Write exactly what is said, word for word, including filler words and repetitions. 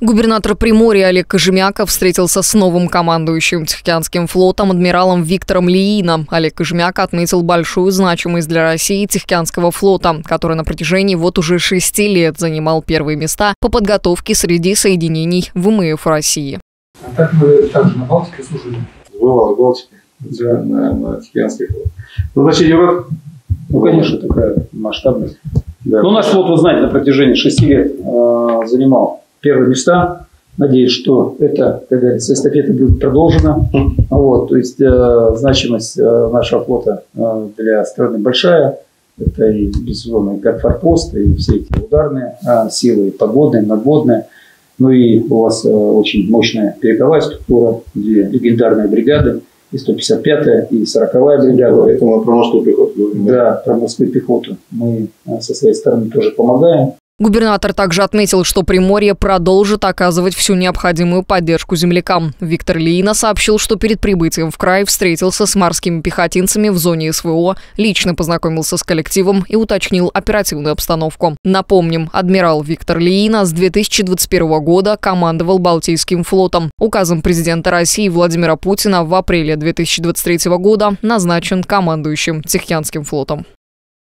Губернатор Приморья Олег Кожемяков встретился с новым командующим Тихоокеанским флотом адмиралом Виктором Лиином. Олег Кожемяка отметил большую значимость для России Тихоокеанского флота, который на протяжении вот уже шести лет занимал первые места по подготовке среди соединений ВМФ России. А как вы также на Балтике служили? Бывал в Балтике, да, на, на Тихоокеанский флот. Назначение врат? Ну, конечно, такая масштабность. Да. Ну, наш флот, вы знаете, на протяжении шести лет э, занимал первые места. Надеюсь, что это, как говорится, эстафета будет продолжена. Mm. Вот, то есть э, значимость э, нашего флота э, для страны большая. Это и, безусловно, как форпост, и все эти ударные э, силы, и подводные, надводные. Ну и у вас э, очень мощная береговая структура, две легендарные бригады, и сто пятьдесят пятая, и сороковая бригада. Это мы про морскую пехоту говорим. Да, про морскую пехоту. Мы э, со своей стороны тоже помогаем. Губернатор также отметил, что Приморье продолжит оказывать всю необходимую поддержку землякам. Виктор Лиина сообщил, что перед прибытием в край встретился с морскими пехотинцами в зоне СВО, лично познакомился с коллективом и уточнил оперативную обстановку. Напомним, адмирал Виктор Лиина с две тысячи двадцать первого года командовал Балтийским флотом. Указом президента России Владимира Путина в апреле две тысячи двадцать третьего года назначен командующим Тихоокеанским флотом.